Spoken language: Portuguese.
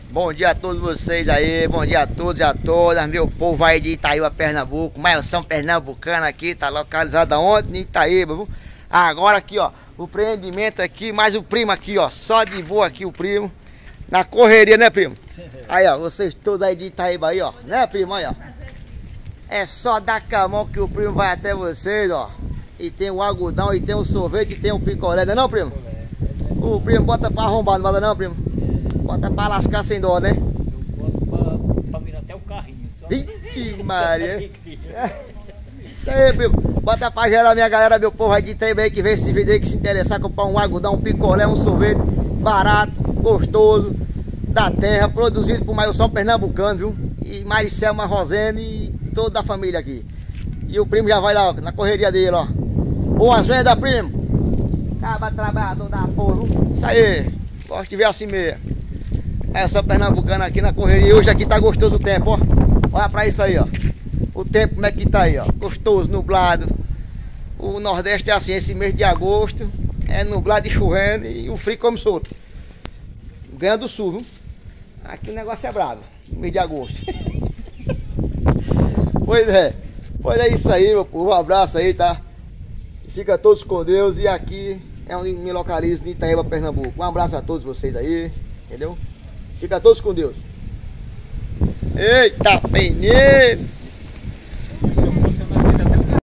Bom dia a todos vocês aí, bom dia a todos e a todas, meu povo aí de Itaíba, Pernambuco, Maioção Pernambucana aqui, tá localizada onde? Em Itaíba, viu? Agora aqui, ó, o empreendimento aqui, mais o primo aqui, ó, só de boa aqui o primo, na correria, né, primo? Aí, ó, vocês todos aí de Itaíba aí, ó, né, primo? Aí, ó, é só dar com a mão que o primo vai até vocês, ó, e tem o algodão, e tem o sorvete, e tem o picolé, não é não, primo? O primo bota pra arrombar, não bota não, primo? Bota pra lascar sem dó, né? Eu boto pra virar até o carrinho. Vixe Maria. Isso aí, primo. Bota pra gerar minha galera, meu povo aí de Itaíba aí que vê esse vídeo aí, que se interessar, comprar um algodão, um picolé, um sorvete barato, gostoso, da terra, produzido por Maioção Pernambucano, viu? E Maricelma Rosene e toda a família aqui. E o primo já vai lá, ó, na correria dele, ó. Boas vendas, primo. Acaba trabalhador da porra, viu? Isso aí. Gosto de ver assim mesmo. Essa Pernambucana aqui na correria. Hoje aqui tá gostoso o tempo, ó. Olha pra isso aí, ó. O tempo como é que tá aí, ó. Gostoso, nublado. O Nordeste é assim, esse mês de agosto é nublado e chovendo e o frio come solto. Ganha do sul, viu? Aqui o negócio é bravo, no mês de agosto. Pois é isso aí, meu povo. Um abraço aí, tá? Fica todos com Deus. E aqui é onde me localizo, em Itaíba, Pernambuco. Um abraço a todos vocês aí, entendeu? Fica todos com Deus. Eita, menino!